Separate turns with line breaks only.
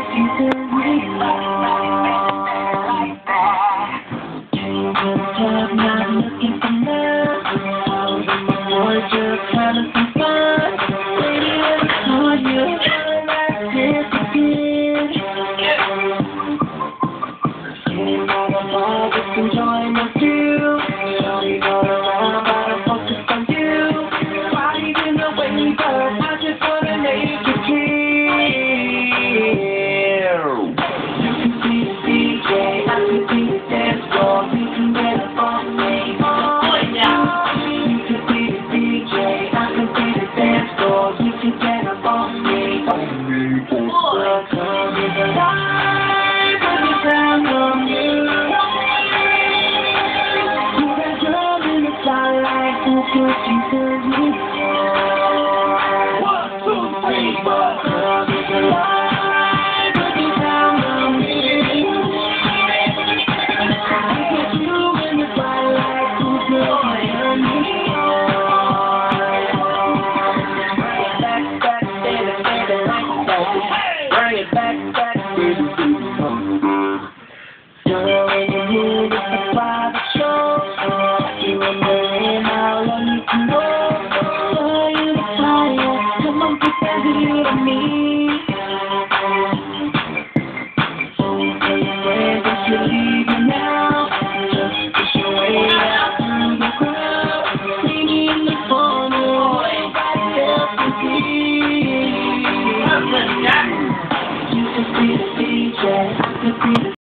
you to me like that. I'm not looking for love. Boy, just having some fun. Baby, I saw you like this again. Sitting on the bar, just enjoying the view. Shawty all around, but I'm focused on you. Body in the way, but I just wanna make you feel. You can be the DJ, I can be the dance floor. You can get up on me. You can be the DJ, I can be the dance floor. You can get up on me. Welcome to the life, put me down on you. You got love in the spotlight, who put you to me? 1, 2, 3, 4. Welcome to the life, put me down on me. I put you in the spotlight, who put you on me? Bring it back, baby, girl, when you move, it's a private show. You and me, how long you can go. Are you the fire? Come on, put that heat on me. So tell your friends that you're leaving now. Just push your way out through the crowd. See me in the corner, nobody else can see. You can be the DJ, I can be the